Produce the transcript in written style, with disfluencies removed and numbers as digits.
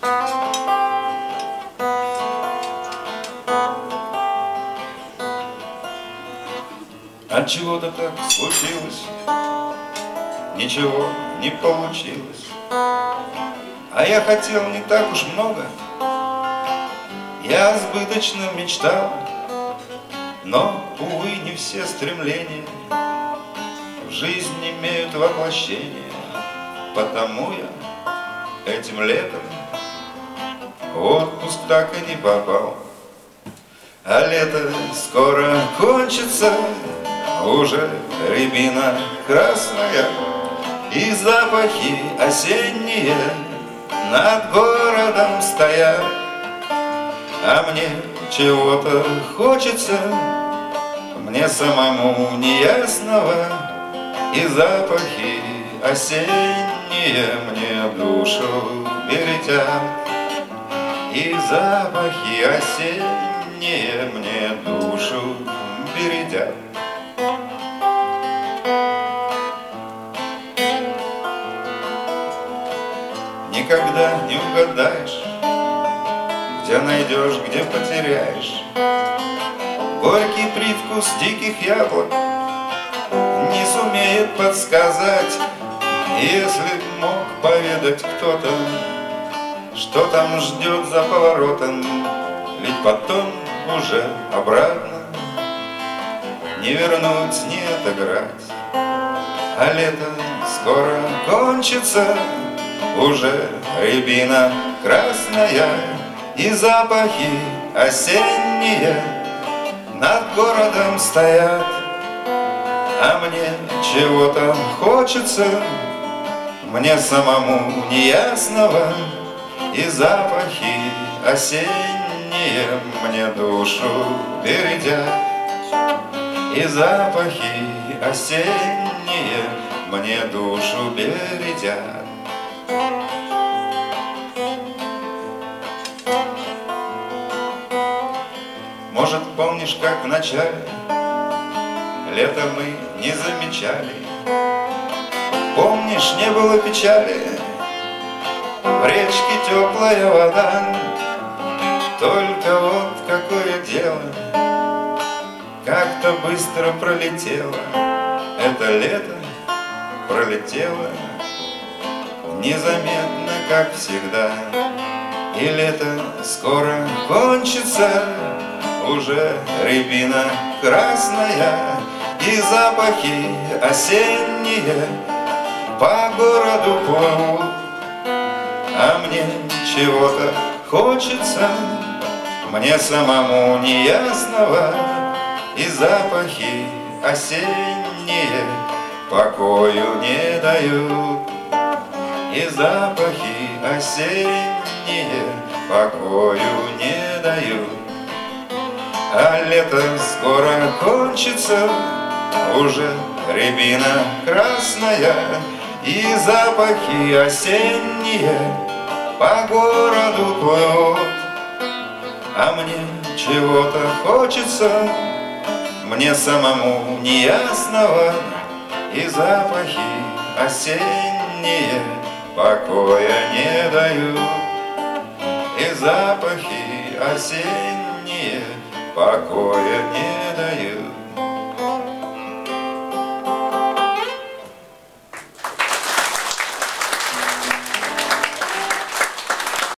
Отчего-то так случилось, ничего не получилось. А я хотел не так уж много, я избыточно мечтал. Но, увы, не все стремления в жизнь имеют воплощение. Потому я этим летом в отпуск так и не попал. А лето скоро кончится, уже рябина красная, и запахи осенние над городом стоят. А мне чего-то хочется, мне самому неясного, и запахи осенние мне душу бередят. И запахи осенние мне душу бередят. Никогда не угадаешь, где найдешь, где потеряешь. Горький привкус диких яблок не сумеет подсказать, если б мог поведать кто-то, что там ждет за поворотом. Ведь потом уже обратно не вернуть, не отыграть. А лето скоро кончится, уже рябина красная, и запахи осенние над городом стоят. А мне чего-то хочется, мне самому неясного, и запахи осенние мне душу бередят. И запахи осенние мне душу бередят. Может, помнишь, как в начале лета мы не замечали? Помнишь, не было печали, в речке теплая вода. Только вот какое дело, как-то быстро пролетело. Это лето пролетело незаметно, как всегда. И лето скоро кончится, уже рябина красная, и запахи осенние по городу плывут. А мне чего-то хочется, мне самому неясного, и запахи осенние покою не дают. И запахи осенние покою не дают. А лето скоро кончится, уже рябина красная, и запахи осенние по городу плывут. А мне чего-то хочется, мне самому неясного, и запахи осенние покоя не дают. И запахи осенние покоя не дают.